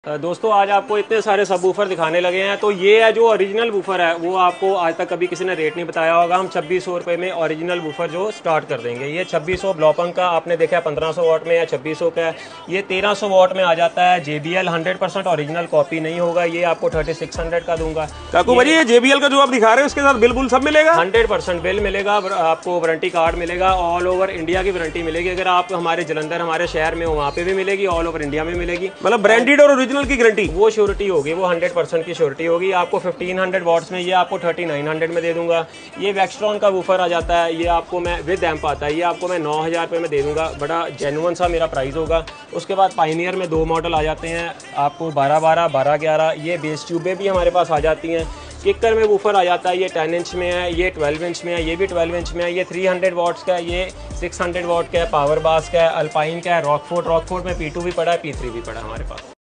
दोस्तों आज आपको इतने सारे सब वूफर दिखाने लगे हैं। तो ये है जो ओरिजिनल वूफर है, वो आपको आज तक कभी किसी ने रेट नहीं बताया होगा। हम 2600 रुपये में ओरिजिनल वूफर जो स्टार्ट कर देंगे। ये 2600 ब्लॉपंग का आपने देखा है 1500 वाट में या 2600 का है। ये 1300 वाट में आ जाता है। JBL 100% ओरिजिनल कॉपी नहीं होगा। ये आपको 3600 का दूंगा। काकू भाई ये JBL का जो आप दिखा रहे हो उसके साथ बिल बुल सब मिलेगा? 100% बिल मिलेगा, आपको वारंटी कार्ड मिलेगा, ऑल ओवर इंडिया की वारंटी मिलेगी। अगर आप हमारे जलंधर हमारे शहर में हो वहाँ पे भी मिलेगी, ऑल ओवर इंडिया में मिलेगी। मतलब ब्रांडेड और ओरिजिनल की गारंटी, वो श्योरिटी होगी, वो 100% की श्योरिटी होगी। आपको 1500 वॉट्स में ये आपको 3900 में दे दूंगा। ये वैक्सट्रॉन का वूफर आ जाता है, ये आपको मैं विद एम्प आता है, ये आपको मैं 9000 रुपये में दे दूंगा। बड़ा जेन्युइन सा मेरा प्राइस होगा। उसके बाद पाइनियर में 2 मॉडल आ जाते हैं आपको 12-12, 12-11। ये बेस ट्यूबें भी हमारे पास आ जाती हैं। किकर में वूफर आ जाता है, ये 10 इंच में है, ये 12 इंच में है, ये भी 12 इंच में है। ये 300 वॉट्स का है, ये 600 वॉट का है, पावर बास का है, अल्पाइन का है, रॉकफोर्ट में P2 भी पड़ा है, P3 भी पड़ा है हमारे पास।